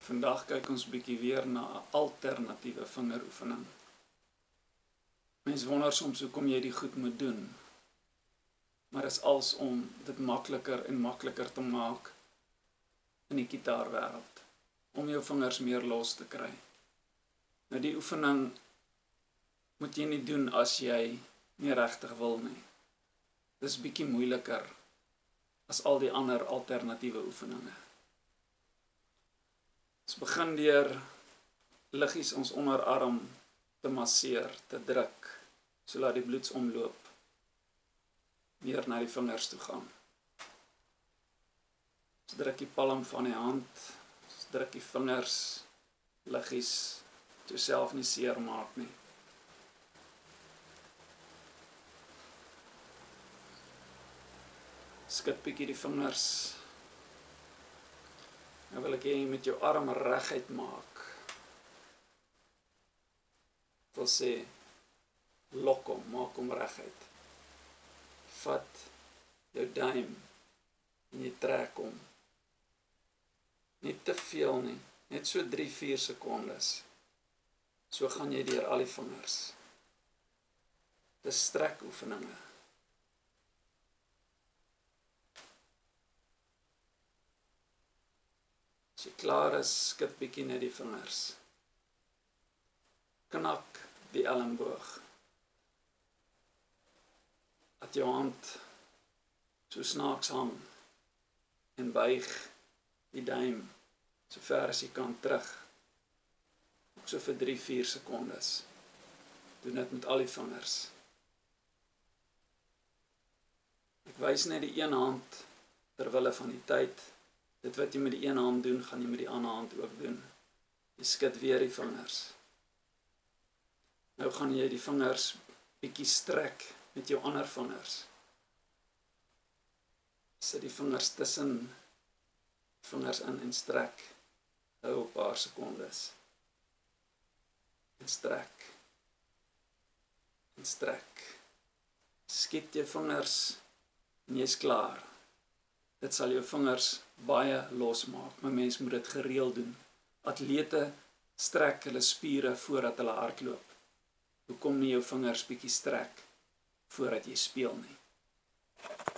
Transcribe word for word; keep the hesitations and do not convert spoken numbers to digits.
Vandag kyk ons bietjie weer na 'n alternatiewe vingeroefening. Mens wonder soms hoekom jy die goed moet doen, maar is als om dit makliker en makliker te maak in die gitaarwêreld, om jou vingers meer los te kry. Nou die oefening moet jy nie doen as jy nie regtig wil nie. Dis bietjie moeiliker as al die ander alternatiewe oefeninge. Ons begin deur liggies ons onderarm te masseer, te druk, sodat die bloedsomloop meer na die vingers toe gaan. Ons druk die palm van die hand, ons druk die vingers, liggies, toe self nie seer maak nie. Skud bietjie die vingers. Nou wil ek hê jy met jou arm reguit maak. Ek wil sê, lok hom, maak hom reguit. Vat jou duim en jy trek hom. Nie te veel nie, net so drie vier sekondes. So gaan jy deur al die vingers. Dis strek oefeninge. As jy klaar is, skud bietjie net die vingers. Knak die elmboog. Laat jou hand so snaaks hang en buig die duim so ver as jy kan terug. Ook so vir drie vier sekondes. Doen dit met al die vingers. Ek wys net die een hand terwille van die tyd. Dit wat jy met die een hand doen, gaan jy met die ander hand ook doen. Jy skud weer die vingers. Nou gaan jy die vingers bietjie strek met jou ander vingers. Sit die vingers tussen vingers in en strek. Hou 'n paar sekondes. En strek. En strek. Skiet jou vingers en jy's klaar. Dit sal jou vingers baie losmaak, maar mens moet dit gereeld doen. Atlete strek hulle spiere voordat hulle hardloop. Hoekom nie jou vingers bietjie strek voordat jy speel nie?